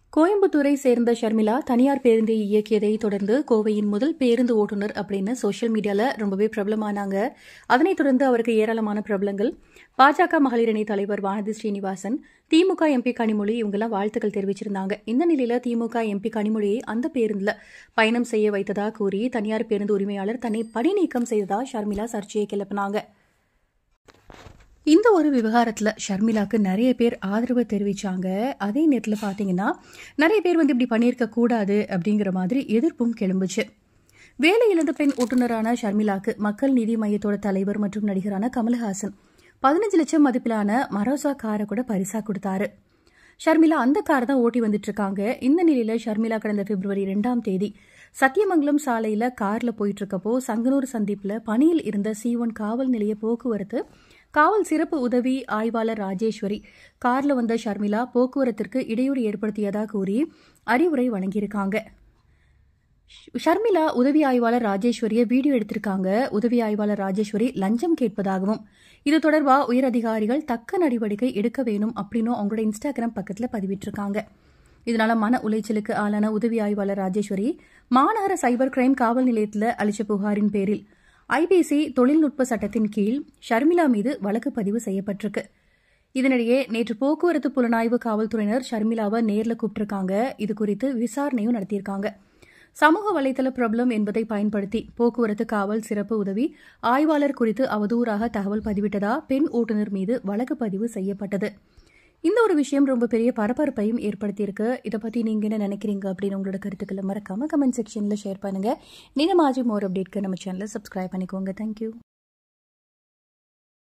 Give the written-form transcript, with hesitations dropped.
கோயம்புத்தூரை சேர்ந்த ஷர்மிளா தனியார் பேருந்தை இயக்கியதை தொடர்ந்து கோவையின் முதல் பேருந்து ஓட்டுநர் அப்படின்னு சோஷியல் மீடியால ரொம்பவே பிரபலமானாங்க. அதனைத் தொடர்ந்து அவருக்கு ஏராளமான பிரபலங்கள், பாஜக மகளிர் அணி தலைவர் வானதி ஸ்ரீனிவாசன், திமுக எம்பி கனிமொழி இவங்கெல்லாம் வாழ்த்துக்கள் தெரிவிச்சிருந்தாங்க. இந்த நிலையில திமுக எம்பி கனிமொழியை அந்த பேருந்துல பயணம் செய்ய வைத்ததா கூறி தனியார் பேருந்து உரிமையாளர் தன்னை பணி நீக்கம் செய்ததா ஷர்மிளா சர்ச்சையை கிளப்பினாங்க. இந்த ஒரு விவகாரத்தில் ஷர்மிளாக்கு நிறைய பேர் ஆதரவு தெரிவித்தாங்க. அதே நேரத்தில் பார்த்தீங்கன்னா நிறைய பேர் இப்படி பண்ணியிருக்க கூடாது அப்படிங்கிற மாதிரி எதிர்ப்பும் கிளம்புச்சு. வேலையிழந்த பெண் ஓட்டுநரான ஷர்மிளாக்கு மக்கள் நீதி மையத்தோட தலைவர் மற்றும் நடிகரான கமல்ஹாசன் 15 லட்சம் மதிப்பிலான மரோசா காரை கூட பரிசா கொடுத்தாரு. ஷர்மிளா அந்த காரை தான் ஓட்டி வந்துட்டு இருக்காங்க. இந்த நிலையில ஷர்மிளா கடந்த பிப்ரவரி 2ஆம் தேதி சத்தியமங்கலம் சாலையில கார்ல போயிட்டு இருக்கப்போ சங்கனூர் சந்திப்புல பணியில் இருந்த C1 காவல் நிலைய போக்குவரத்து காவல் சிறப்பு உதவி ஆய்வாளர் ராஜேஸ்வரி கார்ல வந்த ஷர்மிளா போக்குவரத்திற்கு இடையூறு ஏற்படுத்தியதா கூறி அறிவுரை வழங்கியிருக்காங்க. ஷர்மிளா உதவி ஆய்வாளர் ராஜேஸ்வரியை வீடியோ எடுத்திருக்காங்க. உதவி ஆய்வாளர் ராஜேஸ்வரி லஞ்சம் கேட்பதாகவும் இது தொடர்பா உயர் அதிகாரிகள் தக்க நடவடிக்கை எடுக்க வேணும் அப்படின்னு அவங்களோட இன்ஸ்டாகிராம் பக்கத்தில் பதிவிட்டிருக்காங்க. இதனால மன உளைச்சலுக்கு ஆளான உதவி ஆய்வாளர் ராஜேஸ்வரி மாநகர சைபர் கிரைம் காவல் நிலையத்தில் அளிச்ச புகாரின் பேரில் IPC தொழில்நுட்ப சட்டத்தின் கீழ் ஷர்மிளா மீது வழக்கு பதிவு செய்யப்பட்டிருக்கு. இதனிடையே நேற்று போக்குவரத்து புலனாய்வு காவல்துறையினர் ஷர்மிளாவை நேரில் கூப்பிட்டிருக்காங்க. இது குறித்து விசாரணையும் நடத்தியிருக்காங்க. சமூக வலைதள பிரபலம் என்பதை பயன்படுத்தி போக்குவரத்து காவல் சிறப்பு உதவி ஆய்வாளர் குறித்து அவதூறாக தகவல் பதிவிட்டதா பெண் ஓட்டுநர் மீது வழக்கு பதிவு செய்யப்பட்டது. இந்த ஒரு விஷயம் ரொம்ப பெரிய பரபரப்பையும் ஏற்படுத்தியிருக்கு. இதை பற்றி நீங்க என்ன நினைக்கிறீங்க அப்படின்னு உங்களோட கருத்துக்களை மறக்காம கமெண்ட் செக்ஷன்ல ஷேர் பண்ணுங்க. நீங்க மாதிரி மோர் அப்டேட்க்கு நம்ம சேனலை சப்ஸ்கிரைப் பண்ணிக்கோங்க. தேங்க்யூ.